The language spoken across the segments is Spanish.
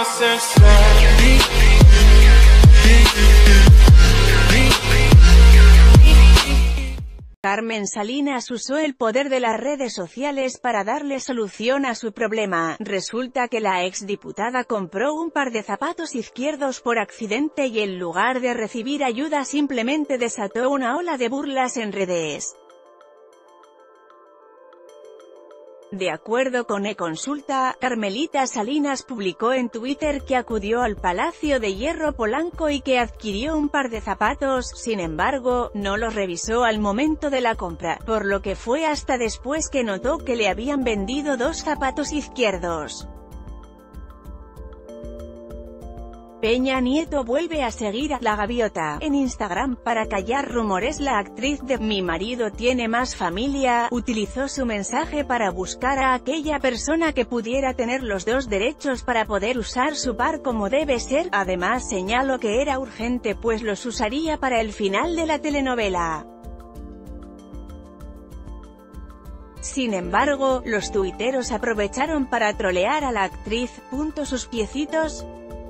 Carmen Salinas usó el poder de las redes sociales para darle solución a su problema. Resulta que la exdiputada compró un par de zapatos izquierdos por accidente y en lugar de recibir ayuda simplemente desató una ola de burlas en redes. De acuerdo con eConsulta, Carmelita Salinas publicó en Twitter que acudió al Palacio de Hierro Polanco y que adquirió un par de zapatos. Sin embargo, no los revisó al momento de la compra, por lo que fue hasta después que notó que le habían vendido dos zapatos izquierdos. Peña Nieto vuelve a seguir a La Gaviota en Instagram para callar rumores. La actriz de Mi marido tiene más familia utilizó su mensaje para buscar a aquella persona que pudiera tener los dos derechos para poder usar su par como debe ser. Además señaló que era urgente pues los usaría para el final de la telenovela. Sin embargo, los tuiteros aprovecharon para trolear a la actriz. Sus piecitos.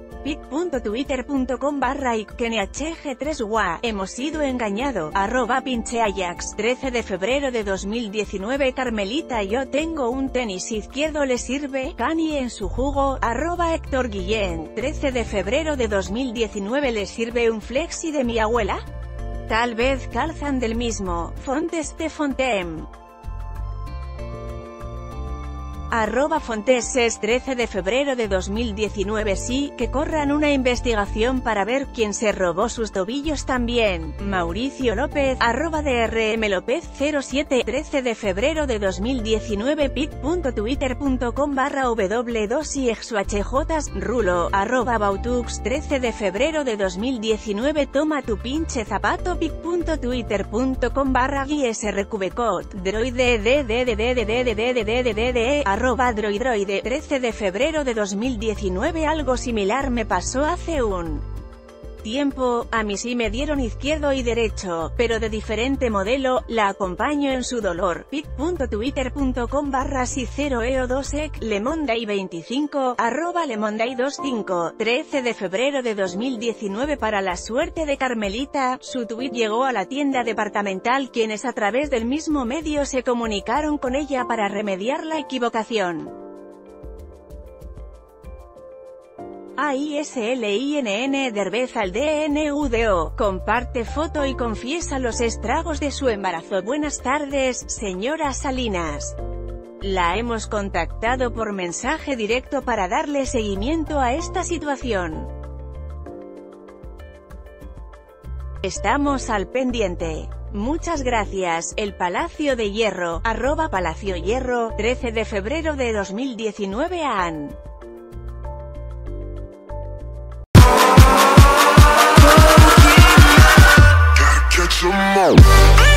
pic.twitter.com/ikeniachg3wa hemos sido engañado, @pincheajax 13 de febrero de 2019 Carmelita yo tengo un tenis izquierdo le sirve, Kanye en su jugo, @Héctor Guillén 13 de febrero de 2019 le sirve un flexi de mi abuela, tal vez calzan del mismo, Fontes de Fontem. @Fonteses 13 de febrero de 2019 sí, que corran una investigación para ver quién se robó sus tobillos también, Mauricio López, @DRMLópez07 13 de febrero de 2019 pic.twitter.com/w2ixhjs, Rulo, @Bautux 13 de febrero de 2019 toma tu pinche zapato pic.twitter.com/guiesrqbcot, droide @droidroide 13 de febrero de 2019 algo similar me pasó hace un tiempo, a mí sí me dieron izquierdo y derecho, pero de diferente modelo, la acompaño en su dolor, pic.twitter.com/si0eo2ec, lemonday25, @lemonday25, 13 de febrero de 2019 para la suerte de Carmelita, su tuit llegó a la tienda departamental quienes a través del mismo medio se comunicaron con ella para remediar la equivocación. AISLINN Derbez al DNUDO, comparte foto y confiesa los estragos de su embarazo. Buenas tardes, señora Salinas. La hemos contactado por mensaje directo para darle seguimiento a esta situación. Estamos al pendiente. Muchas gracias. El Palacio de Hierro, @Palacio Hierro, 13 de febrero de 2019 AN. Catch 'em all.